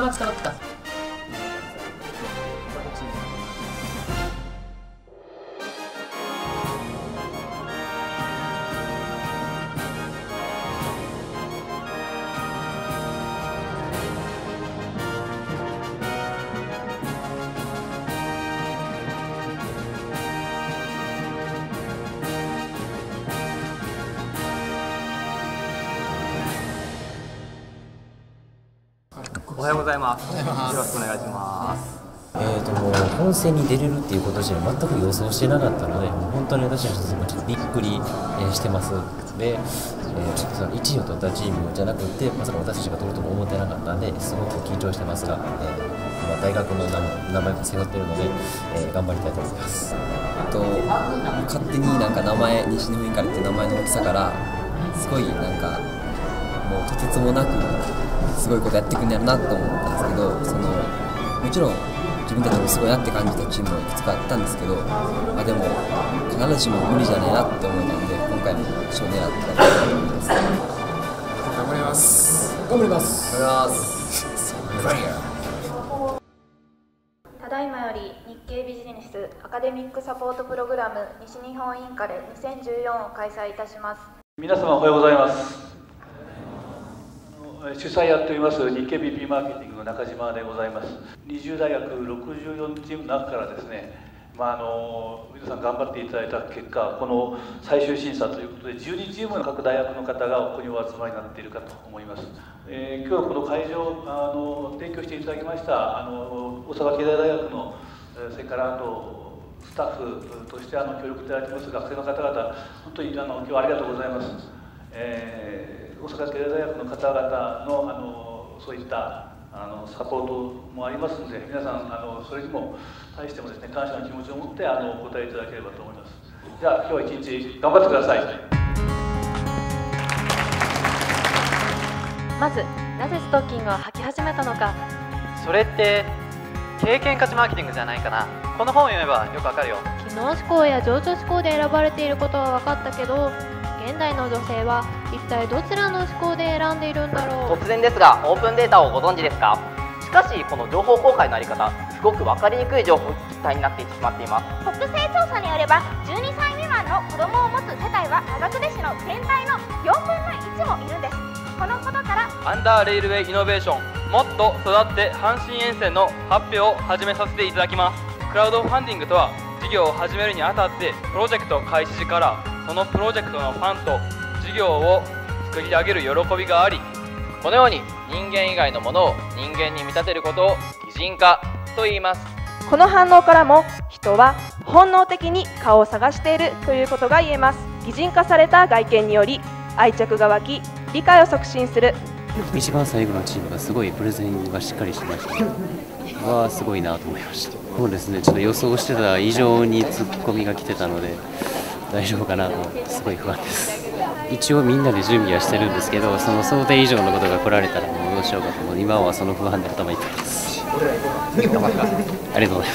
った待った待った。 おはようございます。よろしくお願いします。 もう本戦に出れるっていうこと自体全く予想してなかったので、もう本当に私たちもちょっとびっくりしてます。で、ちょっとその1位を取ったチームじゃなくて、まさか私たちが取るとも思ってなかったんで、すごく緊張してますが、大学の名前も背負ってるので、頑張りたいと思います。 勝手になんか名前、西日本インカレって名前の大きさからすごいなんかもうとてつもなくすごいことやってくんやろなと思ったんですけど、もちろん自分たちもすごいなって感じたチームもいくつかあったんですけど、でも必ずしも無理じゃねえなって思ったので、今回も賞を狙ってたと思います。 頑張ります。 頑張ります。 ただいまより日経ビジネスアカデミックサポートプログラム西日本インカレ2014を開催いたします。 皆様おはようございます。主催やっております日経 BP マーケティングの中島でございます。20大学64チームの中からですね、皆さん頑張っていただいた結果、この最終審査ということで12チームの各大学の方がここにお集まりになっているかと思います。今日はこの会場を提供していただきました大阪経済大学のそれからスタッフとして協力いただいています学生の方々、本当に今日はありがとうございます。大阪経済大学の方々のそういったサポートもありますので、皆さんそれにも対してもですね、感謝の気持ちを持ってお答えいただければと思います。じゃあ今日は一日頑張ってください。 まずなぜストッキングを履き始めたのか。 それって経験価値マーケティングじゃないかな。この本を読めばよくわかるよ。 機能志向や情緒志向で選ばれていることは分かったけど、現代の女性は一体どちらの思考で選んでいるんだろう。 突然ですが、オープンデータをご存知ですか？しかしこの情報公開のあり方、すごく分かりにくい情報体になってしまっています。 国勢調査によれば12歳未満の子供を持つ世帯は長久手市の全体の4分の1もいるんです。このことからアンダーレイルウェイイノベーション、もっと育って阪神沿線の発表を始めさせていただきます。クラウドファンディングとは、事業を始めるにあたってプロジェクト開始時からそのプロジェクトのファンと事業を作り上げる喜びがあり、このように人間以外のものを人間に見立てることを擬人化と言います。 この反応からも人は本能的に顔を探しているということが言えます。擬人化された外見により愛着が湧き、理解を促進する。 一番最後のチームがすごいプレゼンがしっかりしてました。すごいなと思いました。そうですね、ちょっと予想してた以上にツッコミが来てたので大丈夫かなとすごい不安です。一応みんなで準備はしてるんですけど、その想定以上のことが来られたらもうどうしようかと思う。今はその不安で頭痛いです。頑張ります。ありがとうございます。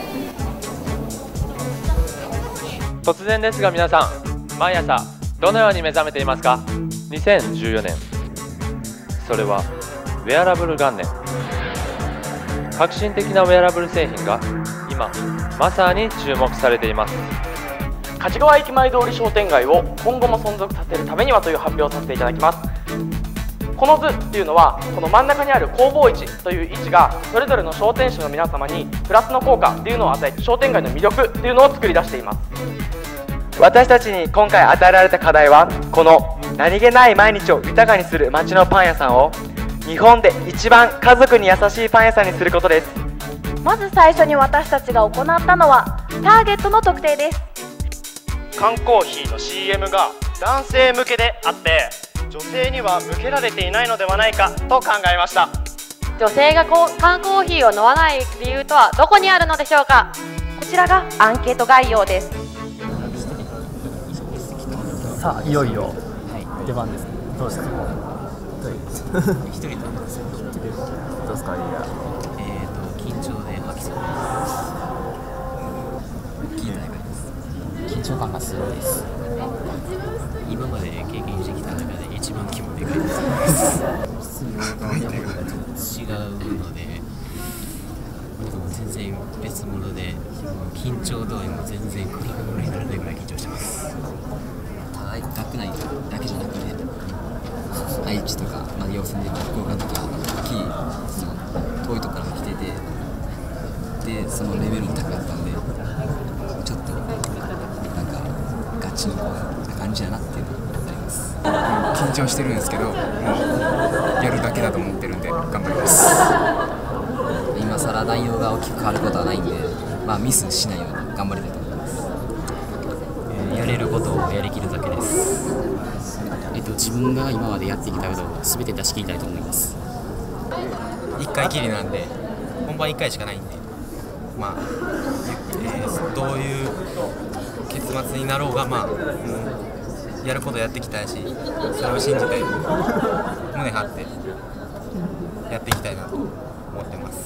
突然ですが皆さん、毎朝どのように目覚めていますか？2014年、それはウェアラブル元年。革新的なウェアラブル製品が今まさに注目されています。 勝川駅前通り商店街を今後も存続させるためにはという発表をさせていただきます。この図っていうのは、この真ん中にある工房市という位置がそれぞれの商店主の皆様にプラスの効果っていうのを与えて、商店街の魅力っていうのを作り出しています。 私たちに今回与えられた課題は、この何気ない毎日を豊かにする街のパン屋さんを日本で一番家族に優しいパン屋さんにすることです。 まず最初に私たちが行ったのはターゲットの特定です。 缶コーヒーの CM が男性向けであって女性には向けられていないのではないかと考えました。 女性が缶コーヒーを飲まない理由とはどこにあるのでしょうか？ こちらがアンケート概要です。 さあいよいよ出番です。どうですか？ 一人と思います。 どうですか？いや、 緊張で吐きそうです。大きい大会です。緊張感がすごいです。 今まで経験してきた中で一番規模でかいです。質のレベルがちょっと違うので、全然別物で、緊張度合いも全然比べ物にならないぐらい緊張してます。 学内だけじゃなくて、愛知とか、予選で福岡とか大きいその遠いところから来てて、でそのレベルも高かったんで、ちょっとなんかガチの感じだなっていうのがあります。 緊張してるんですけど、もうやるだけだと思ってるんで頑張ります。 今更内容が大きく変わることはないんで、ミスしないように頑張りたいと思います。 やれることをやりきるだけです。 自分が今までやってきたことを全て出し切りたいと思います。 1回きりなんで、本番1回しかないんで、どういう結末になろうが、やることやっていきたいし、それを信じて胸張ってやっていきたいなと思ってます。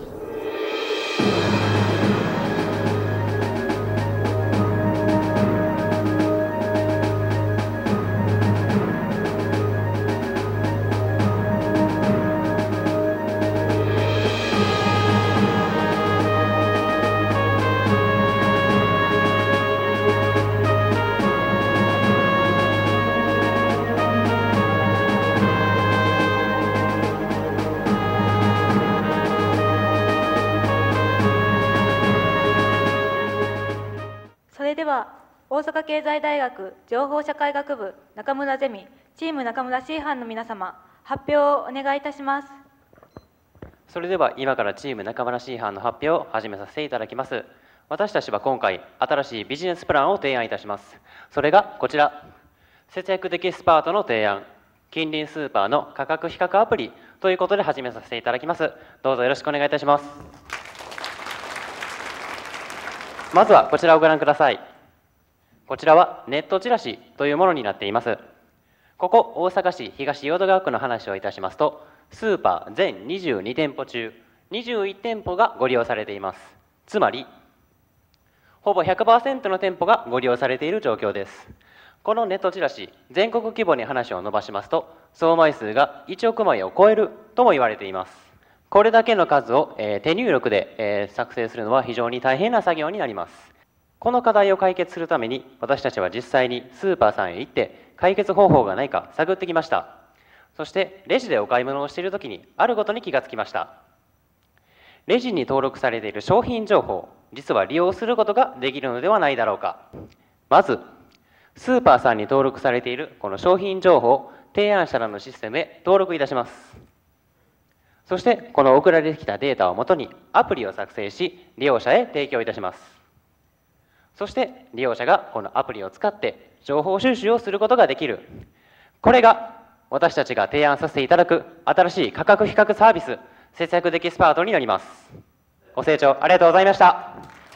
大阪経済大学情報社会学部中村ゼミチーム中村 C 班の皆様、発表をお願いいたします。 それでは今からチーム中村 C 班の発表を始めさせていただきます。私たちは今回新しいビジネスプランを提案いたします。それがこちら、節約的スパートの提案、近隣スーパーの価格比較アプリということで始めさせていただきます。どうぞよろしくお願いいたします。まずはこちらをご覧ください。こちらはネットチラシというものになっています。ここ大阪市東淀川区の話をいたしますと、スーパー全22店舗中21店舗がご利用されています。つまりほぼ 100% の店舗がご利用されている状況です。このネットチラシ、全国規模に話を伸ばしますと、総枚数が1億枚を超えるとも言われています。これだけの数を手入力で作成するのは非常に大変な作業になります。この課題を解決するために、私たちは実際にスーパーさんへ行って解決方法がないか探ってきました。そしてレジでお買い物をしているときにあることに気がつきました。レジに登録されている商品情報、実は利用することができるのではないだろうか。まずスーパーさんに登録されているこの商品情報を提案者らのシステムへ登録いたします。そしてこの送られてきたデータをもとにアプリを作成し、利用者へ提供いたします。そして利用者がこのアプリを使って情報収集をすることができる。これが私たちが提案させていただく新しい価格比較サービス、節約的スパートになります。ご清聴ありがとうございました。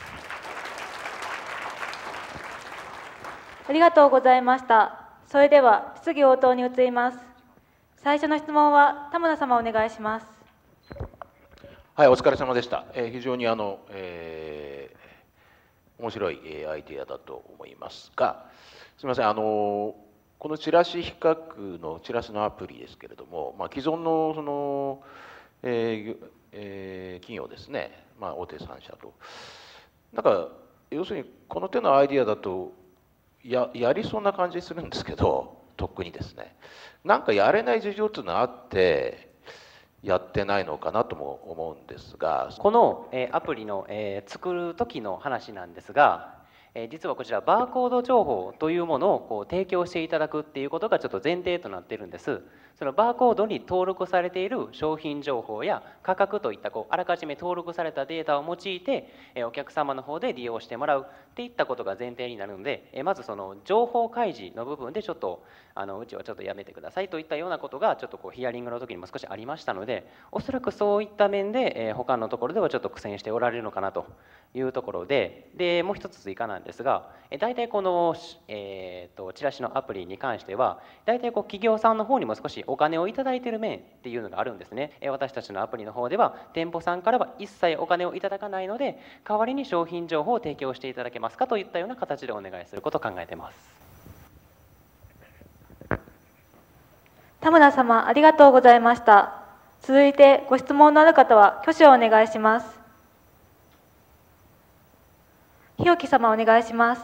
ありがとうございました。それでは質疑応答に移ります。最初の質問は田村様お願いします。 はい、お疲れ様でした。非常に面白いアイデアだと思いますが、すみません、このチラシ比較のチラシのアプリですけれども、既存のその、企業ですね、大手3社と、なんか要するにこの手のアイデアだとやりそうな感じするんですけど、とっくにですね、なんかやれない事情というのがあってやってないのかなとも思うんですが、 このアプリの作る時の話なんですが、実はこちらバーコード情報というものをこう提供していただくっていうことがちょっと前提となっているんです。そのバーコードに登録されている商品情報や価格といったあらかじめ登録されたデータを用いてお客様の方で利用してもらうっていったことが前提になるので、まずその情報開示の部分でちょっとうちはちょっとやめてくださいといったようなことがちょっとヒアリングの時にも少しありましたので、おそらくそういった面で他のところではちょっと苦戦しておられるのかなというところで、もう一つ追加なんなんですが、大体この、チラシのアプリに関しては大体企業さんの方にも少しお金をいただいている面っていうのがあるんですね。私たちのアプリの方では店舗さんからは一切お金をいただかないので、代わりに商品情報を提供していただけますかといったような形でお願いすることを考えています。 田村様、ありがとうございました。続いてご質問のある方は挙手をお願いします。日置様、お願いします。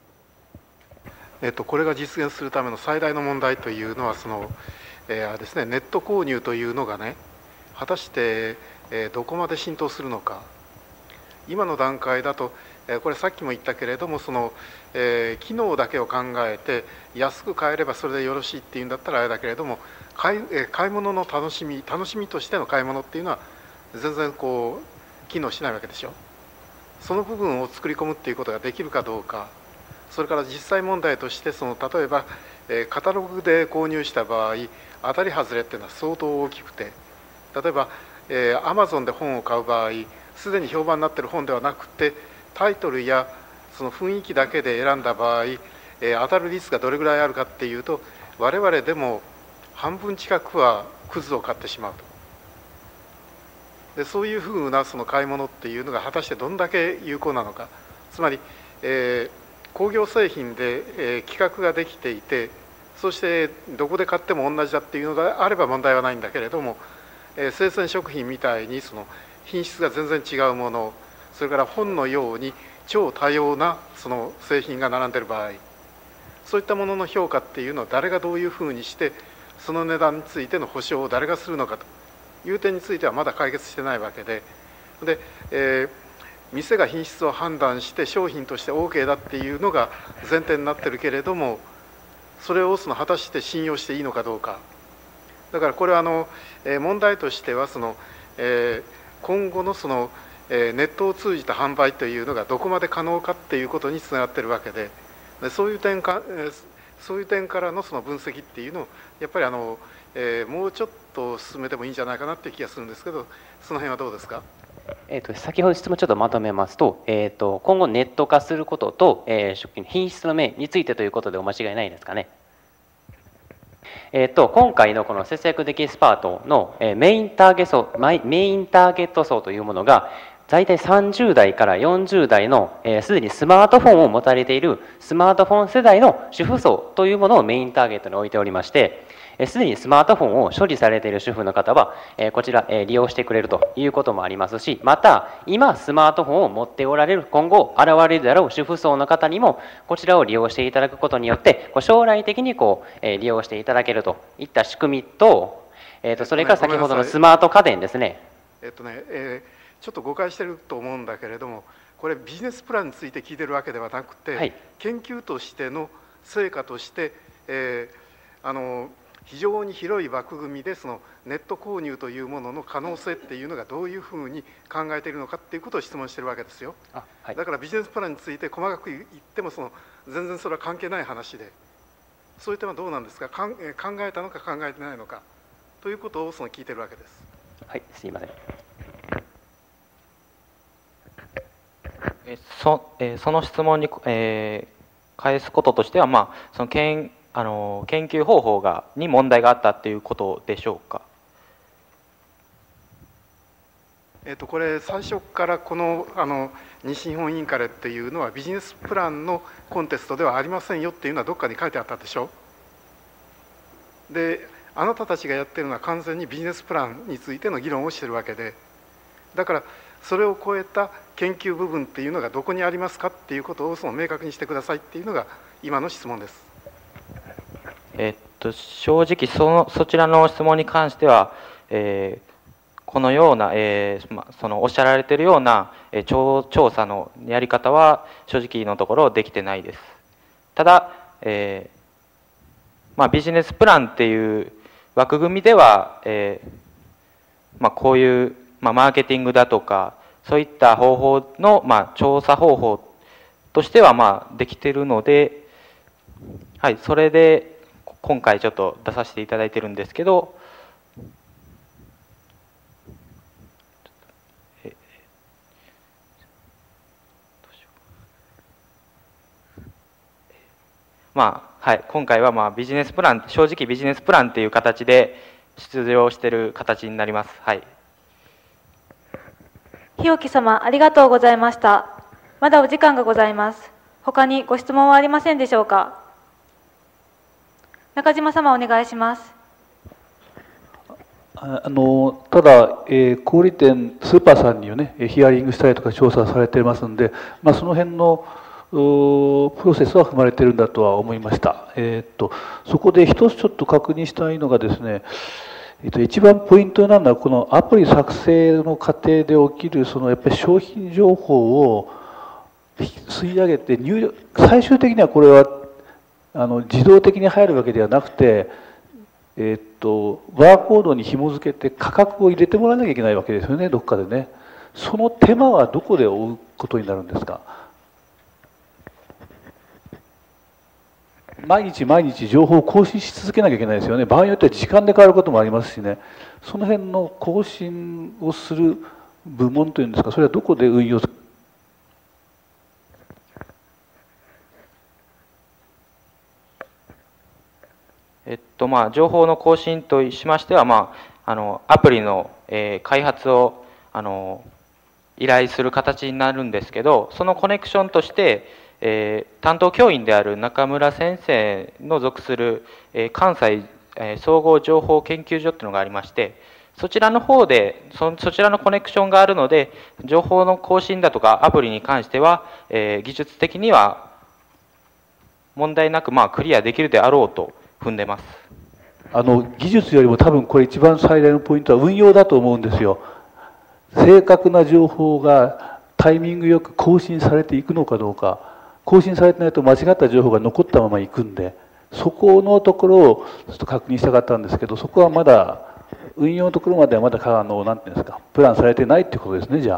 これが実現するための最大の問題というのはですね、ネット購入というのがね、果たしてどこまで浸透するのか。今の段階だとこれさっきも言ったけれども、機能だけを考えて安く買えればそれでよろしいっていうんだったらあれだけれども、買い物の楽しみとしての買い物っていうのは全然機能しないわけでしょ。その部分を作り込むっていうことができるかどうか。それから実際問題として例えばカタログで購入した場合、当たり外れっていうのは相当大きくて、例えばAmazon で本を買う場合、すでに評判になっている本ではなくてタイトルやその雰囲気だけで選んだ場合、当たる率がどれぐらいあるかっていうと、我々でも半分近くはクズを買ってしまうと。でそういうふうな買い物っていうのが果たしてどんだけ有効なのか。つまり、工業製品で、規格ができていて、そしてどこで買っても同じだっていうのがあれば問題はないんだけれども、生鮮食品みたいに品質が全然違うもの、それから本のように超多様な製品が並んでいる場合、そういったものの評価っていうのは誰がどういうふうにしてその値段についての保証を誰がするのかという点についてはまだ解決してないわけで、店が品質を判断して商品として OK だっていうのが前提になってるけれども、それを果たして信用していいのかどうか。だからこれは問題としては今後のネットを通じた販売というのがどこまで可能かっていうことにつながってるわけで、そういう点からの分析っていうのをやっぱりもうちょっと進めてもいいんじゃないかなっていう気がするんですけど、その辺はどうですか。 先ほど質問ちょっとまとめますと、今後ネット化することと、食品の品質の面についてということでお間違いないですかね。今回のこの節約的エキスパートのメインターゲット層というものが大体30代から40代のすでにスマートフォンを持たれているスマートフォン世代の主婦層というものをメインターゲットに置いておりまして、すでにスマートフォンを所持されている主婦の方はこちら利用してくれるということもありますし、また今スマートフォンを持っておられる今後現れるであろう主婦層の方にもこちらを利用していただくことによって将来的に利用していただけるといった仕組みと、それから先ほどのスマート家電ですね。 ちょっと誤解してると思うんだけれども、これビジネスプランについて聞いてるわけではなくて、研究としての成果として、非常に広い枠組みでネット購入というものの可能性っていうのがどういうふうに考えているのかっていうことを質問してるわけですよ。だからビジネスプランについて細かく言っても全然それは関係ない話で、そういう点はどうなんですか。考えたのか考えてないのかということを聞いてるわけです。 はい、すいません。 その質問に、返すこととしては、その研究方法に問題があったっていうことでしょうか。 これ最初からこの西日本インカレっていうのはビジネスプランのコンテストではありませんよっていうのはどっかに書いてあったでしょ。であなたたちがやってるのは完全にビジネスプランについての議論をしてるわけで、だからそれを超えた研究部分っていうのがどこにありますかっていうことを明確にしてくださいっていうのが今の質問です。 正直そちらの質問に関しては、このような、おっしゃられているような、調査のやり方は正直のところできてないです。ただ、ビジネスプランっていう枠組みでは、こういうマーケティングだとかそういった方法の、調査方法としてはできているので、はい、それで今回ちょっと出させていただいてるんですけど、 今回はビジネスプラン、正直ビジネスプランっていう形で出場している形になります。 日置様、ありがとうございました。まだお時間がございます。他にご質問はありませんでしょうか。中島様、お願いします。 ただ、小売店、スーパーさんにヒアリングしたりとか調査されていますので、その辺のプロセスは踏まれているんだとは思いました。そこで一つちょっと確認したいのがですね、一番ポイントになるのは、このアプリ作成の過程で起きるやっぱり商品情報を吸い上げて最終的にはこれは自動的に入るわけではなくて、バーコードに紐付けて価格を入れてもらわなきゃいけないわけですよね、どっかでね。その手間はどこで負うことになるんですか。毎日毎日情報を更新し続けなきゃいけないですよね。場合によっては時間で変わることもありますしね。その辺の更新をする部門というんですか、それはどこで運用する。 情報の更新としましては、アプリの、開発を依頼する形になるんですけど、そのコネクションとして、担当教員である中村先生の属する、関西、総合情報研究所というのがありまして、そちらの方でそちらのコネクションがあるので、情報の更新だとかアプリに関しては、技術的には問題なくクリアできるであろうと踏んでます。 技術よりも多分これ一番最大のポイントは運用だと思うんですよ。正確な情報がタイミングよく更新されていくのかどうか、更新されてないと間違った情報が残ったままいくんで、そこのところをちょっと確認したかったんですけど、そこはまだ運用のところまではまだなんていうんですか、プランされてないっていうことですね。じゃ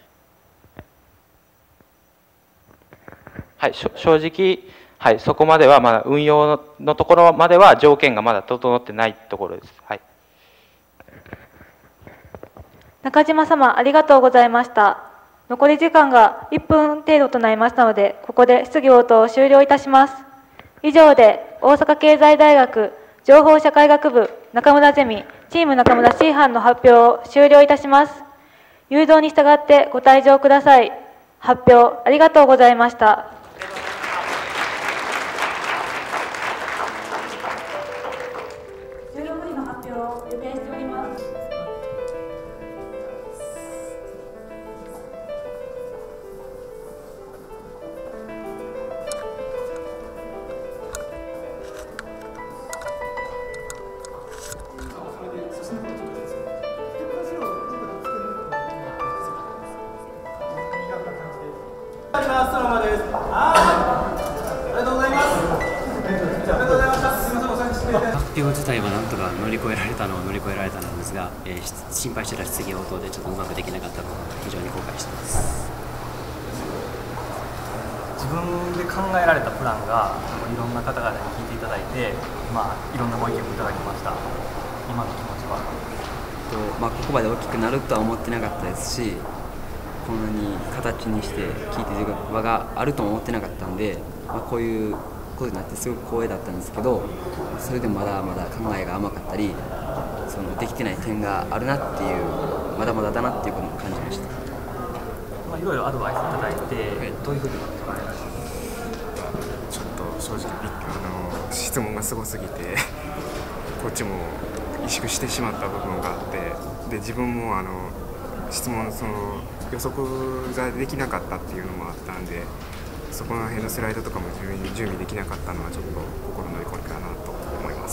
あ、正直、そこまではまだ運用のところまでは条件がまだ整ってないところです。 中島様、ありがとうございました。残り時間が1分程度となりましたので、ここで質疑応答を終了いたします。以上で大阪経済大学情報社会学部中村ゼミチーム中村 C 班の発表を終了いたします。誘導に従ってご退場ください。発表ありがとうございました。16時の発表を予定しております。 発表自体はなんとか乗り越えられたのは乗り越えられたのですが、心配してた質疑応答でちょっとうまくできなかったのは非常に後悔しています。 自分で考えられたプランがいろんな方々に聞いていただいて、いろんなご意見もいただきました。今の気持ちはここまで大きくなるとは思ってなかったですし、こんなに形にして聞いている場があるとも思ってなかったんで、こういうことになってすごく光栄だったんですけど、それでもまだまだ考えが甘かったり、できてない点があるなっていう、まだまだだなっていうことも感じました。 いろいろアドバイスいただいて、どういうふうに捉えられました？ ちょっと正直質問がすごすぎてこっちも萎縮してしまった部分があって、で自分も質問予測ができなかったっていうのもあったんで、そこら辺のスライドとかも準備できなかったのはちょっと心の残りかなと思います。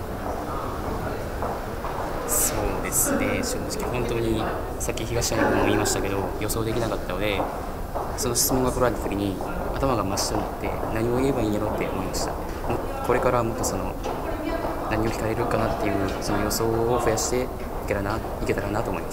そうですね、正直本当にさっき東山君も言いましたけど、予想できなかったので、その質問が来られた時に頭が真っ白になって何を言えばいいんやろって思いました。これからもっと何を聞かれるかなっていうその予想を増やしていけたらなと思います。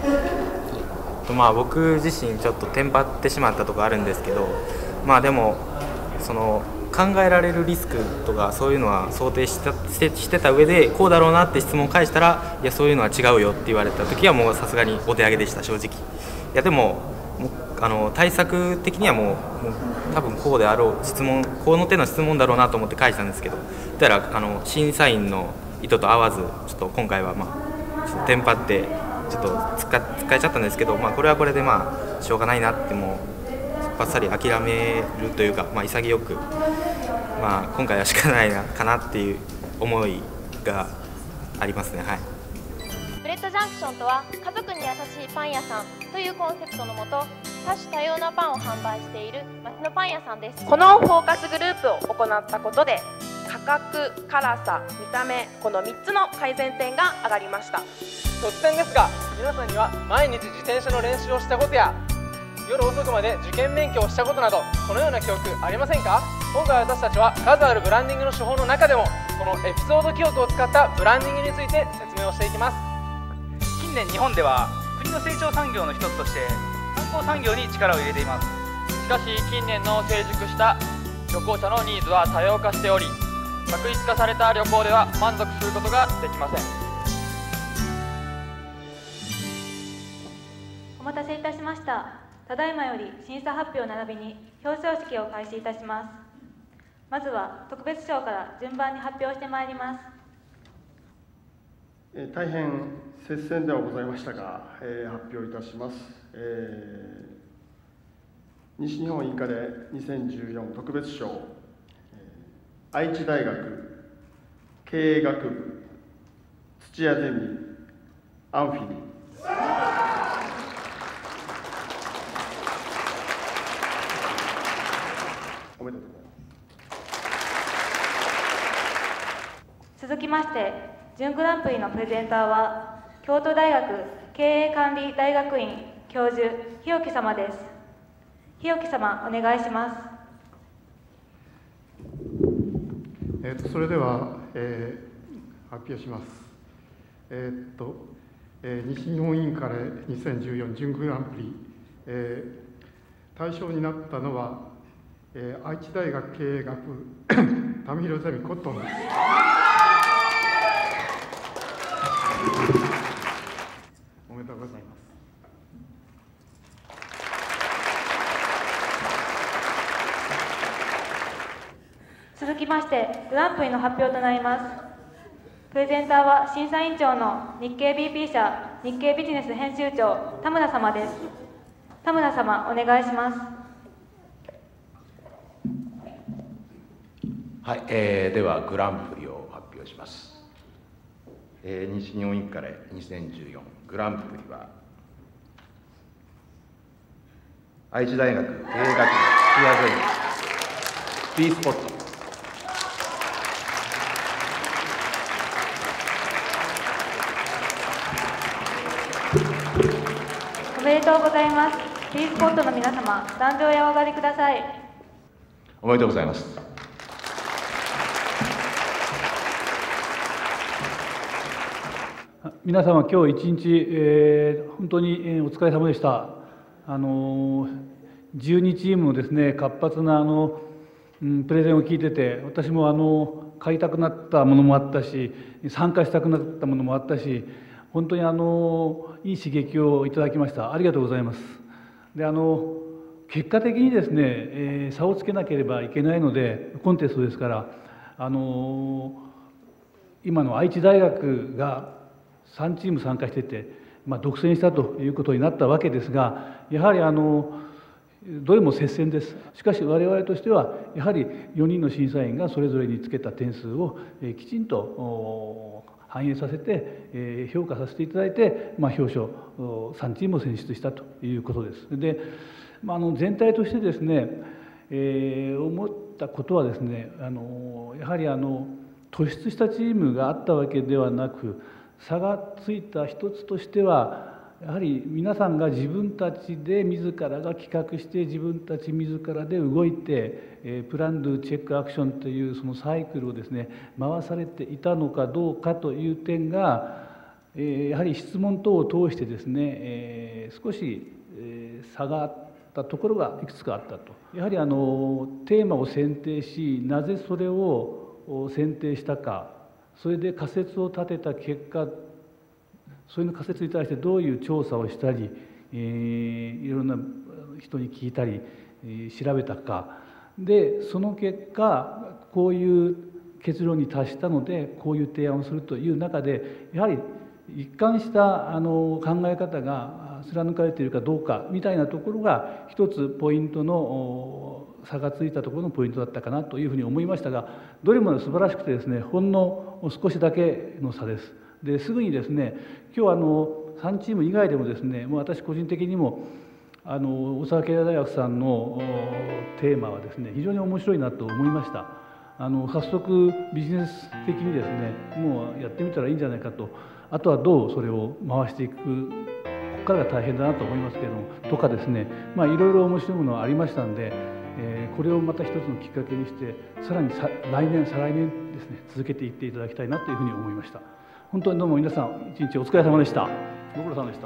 僕自身ちょっとテンパってしまったところあるんですけど、でも考えられるリスクとかそういうのは想定してた上でこうだろうなって質問を返したら、いやそういうのは違うよって言われた時はもうさすがにお手上げでした。正直でも対策的にはもう多分こうであろう質問、この手の質問だろうなと思って返したんですけど、だから審査員の意図と合わず、ちょっと今回はテンパってちょっと使えちゃったんですけど、これはこれでしょうがないなって、もうばっさり諦めるというか、潔く、今回は仕方ないかなっていう思いがありますね。はい。 ブレッドジャンクションとは、家族に優しいパン屋さんというコンセプトのもと、多種多様なパンを販売している町のパン屋さんです。 このフォーカスグループを行ったことで、価格、辛さ、見た目、この3つの改善点が上がりました。 突然ですが、皆さんには毎日自転車の練習をしたことや夜遅くまで受験勉強をしたことなど、このような記憶ありませんか？今回私たちは数あるブランディングの手法の中でも、このエピソード記憶を使ったブランディングについて説明をしていきます。 近年日本では国の成長産業の一つとして観光産業に力を入れています。しかし近年の成熟した旅行者のニーズは多様化しており、確一化された旅行では満足することができません。 お待たせいたしました。ただいまより審査発表並びに表彰式を開始いたします。まずは特別賞から順番に発表してまいります。 大変接戦ではございましたが、発表いたします。西日本医科で2014特別賞、愛知大学経営学部土屋ゼミアンフィリ。おめでとうございます。 続きまして準グランプリのプレゼンターは京都大学経営管理大学院教授日置様です。日置様、お願いします。 それでは、発表します。西日本インカレ2014準グランプリ、対象になったのは、愛知大学経営学部民広ゼミコットンです。おめでとうございます。 続きましてグランプリの発表となります。プレゼンターは審査委員長の日経 BP 社日経ビジネス編集長田村様です。田村様、お願いします。 はい、ではグランプリを発表します。西日本インカレ2014グランプリは愛知大学経営学部土屋ゼミ B スポット。 おめでとうございます。 B スポットの皆様、壇上へお上がりください。 おめでとうございます。 皆様、今日一日、本当にお疲れ様でした。12チームのですね、活発なプレゼンを聞いてて、私も買いたくなったものもあったし、参加したくなったものもあったし、本当にいい刺激をいただきました。ありがとうございます。で結果的にですね、差をつけなければいけないので、コンテストですから、今の愛知大学が3チーム参加してて、独占したということになったわけですが、やはりどれも接戦です。しかし我々としてはやはり4人の審査員がそれぞれにつけた点数をきちんと反映させて評価させていただいて、表彰3チームを選出したということです。で、全体としてですね、思ったことはですね、やはり突出したチームがあったわけではなく、差がついた一つとしては、やはり皆さんが自分たちで自らが企画して自分たち自らで動いてプランドゥチェックアクションというそのサイクルをですね回されていたのかどうかという点がやはり質問等を通してですね少し差があったところがいくつかあったと。やはりテーマを選定し、なぜそれを選定したか、それで仮説を立てた結果、それの仮説に対してどういう調査をしたり、いろんな人に聞いたり調べたかで、その結果こういう結論に達したのでこういう提案をするという中で、やはり一貫した考え方が貫かれているかどうかみたいなところが一つポイントの差がついたところのポイントだったかなというふうに思いましたが、どれも素晴らしくてですね、ほんの少しだけの差です。ですぐにですね、今日3チーム以外でもですね、もう私個人的にも大阪経済大学さんのテーマはですね、非常に面白いなと思いました。早速ビジネス的にですね、もうやってみたらいいんじゃないかと、あとはどうそれを回していく、ここからが大変だなと思いますけれどもとかですね、いろいろ面白いものがありましたんで、これをまた一つのきっかけにしてさらに来年再来年ですね、続けていっていただきたいなというふうに思いました。本当にどうも皆さん一日お疲れ様でした。ご苦労様でした。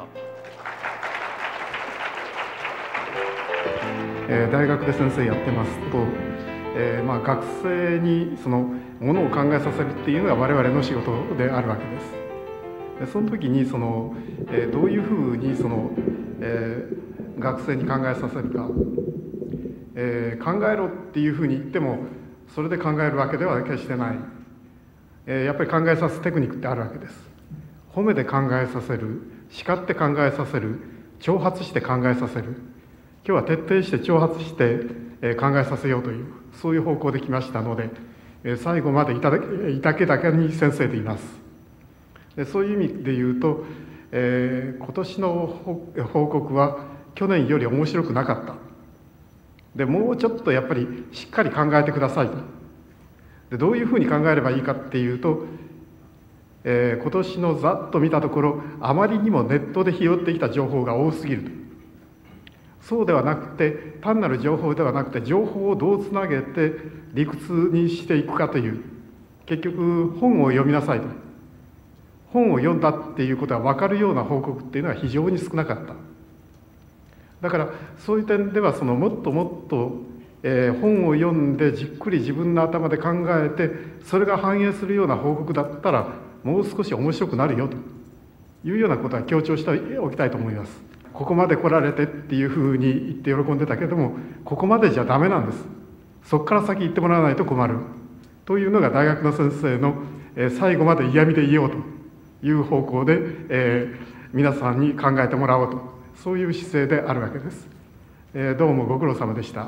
大学で先生やってますと、学生にそのものを考えさせるっていうのが我々の仕事であるわけです。その時にどういうふうに学生に考えさせるか、考えろっていうふうに言ってもそれで考えるわけでは決してない。やっぱり考えさすテクニックってあるわけです。褒めて考えさせる、叱って考えさせる、挑発して考えさせる。今日は徹底して挑発して考えさせようという、そういう方向で来ましたので、最後までいたけだけに先生でいます。そういう意味で言うと、今年の報告は去年より面白くなかった。でもうちょっとやっぱりしっかり考えてくださいと。でどういうふうに考えればいいかっていうと、今年のざっと見たところ、あまりにもネットで拾ってきた情報が多すぎると。そうではなくて、単なる情報ではなくて、情報をどうつなげて理屈にしていくかという、結局本を読みなさいと。本を読んだっていうことは分かるような報告っていうのは非常に少なかった。だからそういう点ではもっともっと、本を読んでじっくり自分の頭で考えて、それが反映するような報告だったらもう少し面白くなるよというようなことは強調しておきたいと思います。ここまで来られてっていうふうに言って喜んでたけども、ここまでじゃダメなんです。そこから先言ってもらわないと困るというのが大学の先生の最後まで嫌味でいようという方向で、皆さんに考えてもらおうと、そういう姿勢であるわけです。どうもご苦労様でした。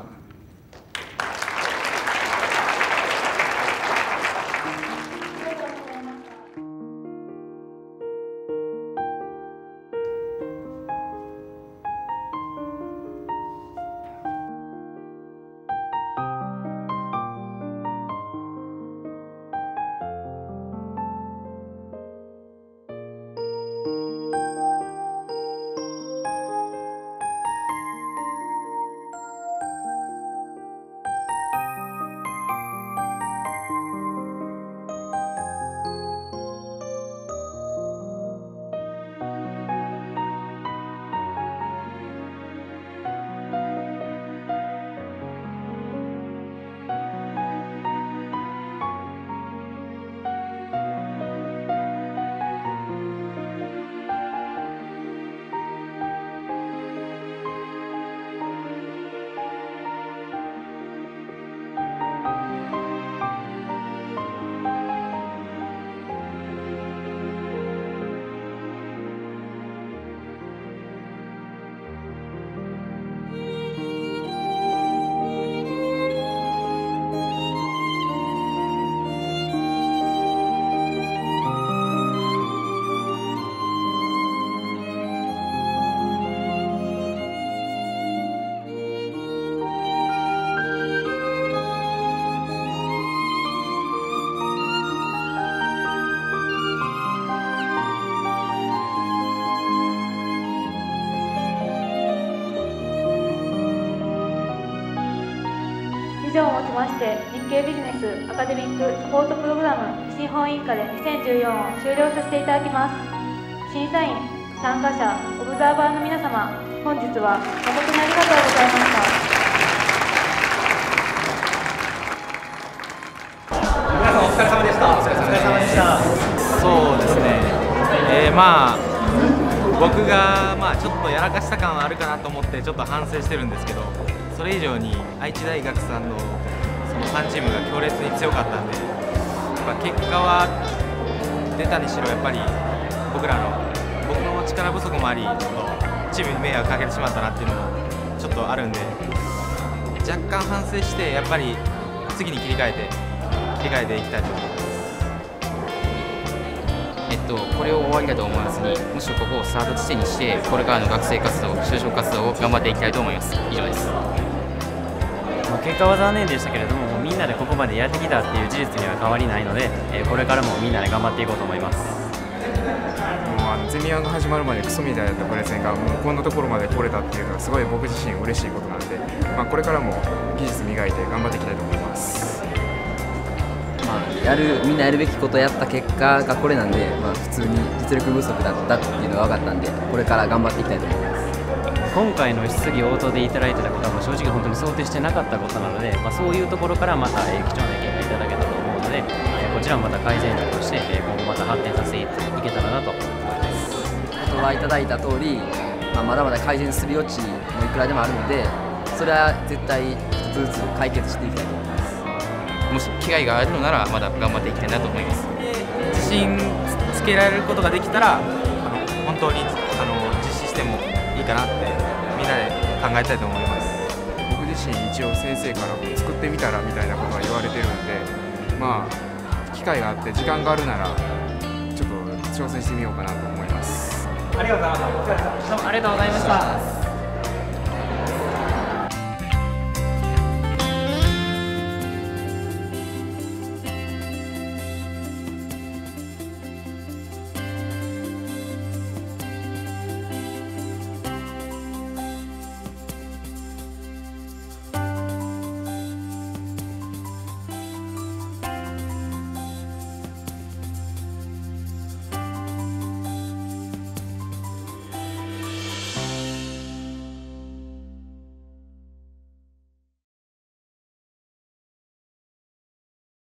以上をもちまして日経ビジネスアカデミックサポートプログラム西日本委員会で2014を終了させていただきます。審査員、参加者、オブザーバーの皆様、本日は誠にありがとうございました。 皆さんお疲れ様でした。お疲れ様でした。そうですね。 僕がまあちょっとやらかした感はあるかなと思ってちょっと反省してるんですけど、それ以上に愛知大学さんのその3チームが強烈に強かったんで、やっぱ結果は出たにしろやっぱり僕の力不足もあり、ちょっとチームに迷惑かけてしまったなっていうのもちょっとあるんで、若干反省してやっぱり次に切り替えていきたいと思います。 これを終わりだと思わずに、むしろここをスタート地点にして、これからの学生活動、就職活動を頑張っていきたいと思います。以上です。 結果は残念でしたけれども、みんなでここまでやってきたっていう事実には変わりないので、これからもみんなで頑張っていこうと思います。 もうゼミワンが始まるまでクソみたいだったプレゼンがもうこんなところまで来れたっていうのはすごい僕自身嬉しいことなんで、これからも技術磨いて頑張っていきたいと思います。 みんなやるべきことをやった結果がこれなんで、普通に実力不足だったっていうのが分かったんで、これから頑張っていきたいと思います。 今回の質疑応答でいただいてたことは正直本当に想定してなかったことなので、そういうところからまた貴重な意見がいただけたと思うので、こちらもまた改善点として今後また発展させていけたらなと思います。 言葉いただいた通り、まだまだ改善する余地もいくらでもあるので、それは絶対一つずつ解決していきたいと思います。 もし機会があるのならまだ頑張っていきたいなと思います。自信つけられることができたら本当に実施してもいいかなってみんなで考えたいと思います。 僕自身一応先生からも作ってみたらみたいなことは言われてるんで、機会があって時間があるならちょっと挑戦してみようかなと思います。 ありがとうございました。どうもありがとうございました。